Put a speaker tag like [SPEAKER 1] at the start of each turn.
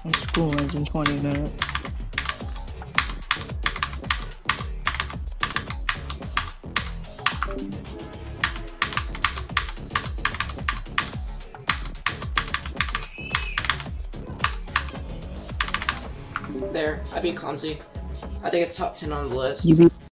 [SPEAKER 1] School ends in 20 minutes.
[SPEAKER 2] There, I beat CLUMSY. I think it's top 10 on the list.
[SPEAKER 1] You beat